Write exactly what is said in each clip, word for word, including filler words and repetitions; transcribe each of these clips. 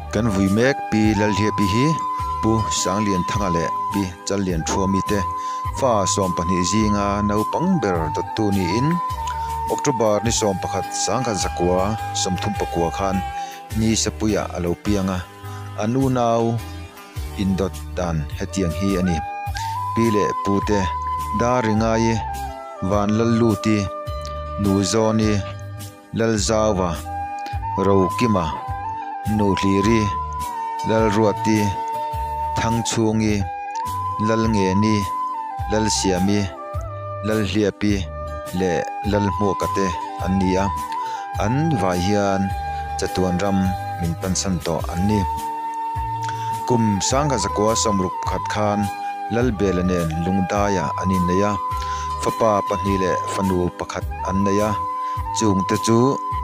kan vui mek pi lal hia pi hi pu sang lian thanga le pi chal lian thua mi te fa som pani zinga no pang ber dot tu ni in october ni som pakhat sang kha zakwa somthum pakwa khan ni sapuya alo pianga anu nau in dot dan hetiang hi ani pi le pu te da ringa ye van lal lu ti nu zoni lal zawa ro kima nu hliri lal ruati thang chungi lal nge ni lal siami lal hliapi le lal muakate ania an vai hian chatuan ram min pansan to anni kum sanga zakwa samruk khat khan lal belanen lungdaya anin neya fapa pahni le fanu pakhat annaya chung te chu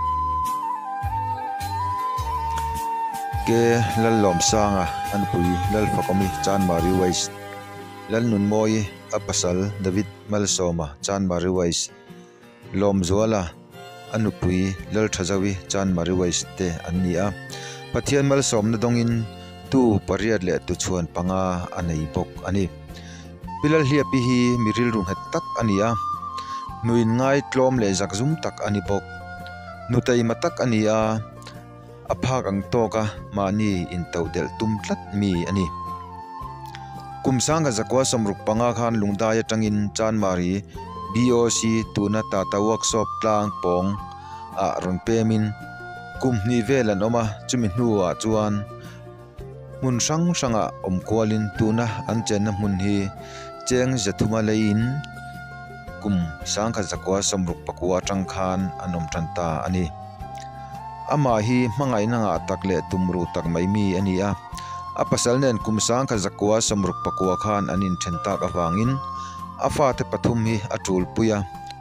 ke lal lom sanga an pui lal fakomi chan mari wais lal nun moi apasal david malsoma chan mari wais lom zuala anu pui lal thajawi chan mari wais te ania pathian malsom na dongin tu pariat le tu chuan panga anei bok ani pilal hlia pi hi miril rung het tak ania nuin ngai tlom le zakzum tak ani bok nutai matak ania aphak ang toka mani in tawdel tum tlat mi ani kumsanga zakwa samruk panga khan lungdaya tangin chan mari boc tuna tata workshop tlang pong a ron pemin kumhni velan oma chumi hnuwa chuan mun sang sanga om kwalin tuna an chen mun hi cheng zathuma lein kum sangkha zakwa samruk pakwa tangkhan anom tanta ani ama hi mangai nanga takle tumru tak mai mi ania apasal nen kum sangkha zakwa samruk pakwa khan anin thenta ka wangin afa te pathum hi atul puya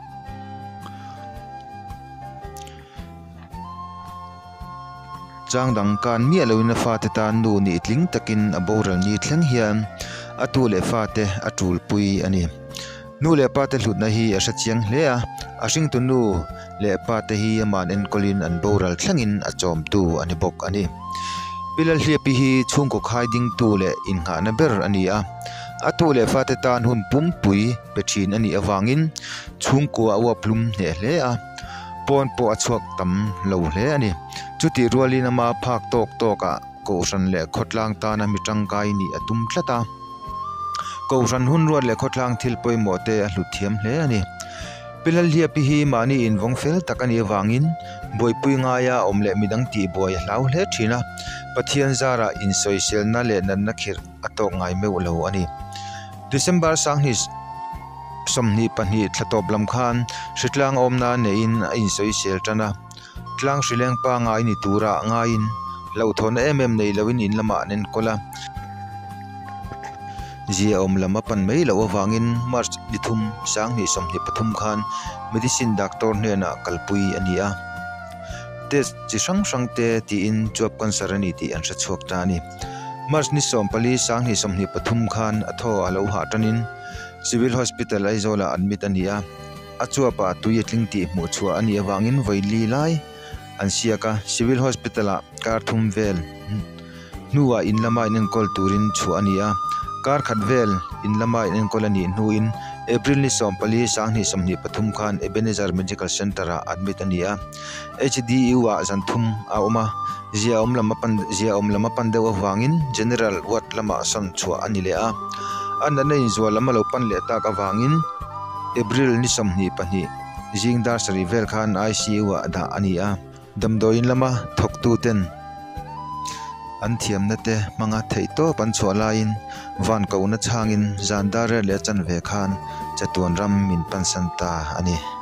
changdang kan mi aloina fa te ta nu ni tling takin aboral ni thleng hian atule fa te atul pui ani nu le pa te hlut na hi a sachiang hle a asing tu nu le pa te hi man en kolin an boral thlengin a chom tu ani bok ani pilal hlia pi hi chung ko khai ding tu le in nga na ber ani a atule fa te tan hun pum pui pethin ani awangin chung ko awa plum ne hle a pon po achuak tam lo hle ani chuti rualina ma phak tok toka ko ran le khotlang ta na mitang kai ni atum thlata ko ran hun ruat le khotlang thil poi mo te a hluthiam hle ani pilal hlia pi hi mani in vong fel takani wangin boi pui nga ya omle midang ti boi hlau hle thina pathian zara in social na le nan na khir atok ngai me lo ani december sang his somni pani thlatop lam khan shitlang omna ne in in social tana tlang shileng pa ngai ni tura ngain lo thon em em nei lawin in lama nen kola zia om lama pan mei lo awangin march dithum sang ni somni pathum khan medicine doctor ne na kalpui ania test chi sang sang te ti in job cancer ani ti an sa chuak ta ni march ni som pali sang ni somni pathum khan atho alo ha tanin civil hospital ai zola admit ania achua pa tuye tling ti mu chua ani awangin voili lai an siaka civil hospital a kar thum vel nuwa in lama in kol turin chu ania kar khat vel in lama in kolani nuin april ni som pali sang ni somni pathum khan ebenezer medical center a admit ania hdu wa zanthum a oma zia om lama pan zia om lama pan dewa wangin general ward lama son chua ani le a an nei zo lama lo pan le ta ka wangin april ni somni pani jingdar sari vel khan icu wa da ania damdoin lama thoktu ten an thiam na te manga thei to pan chwala in van ko na changin zandar le chan ve khan chatuan ram min pan santa ani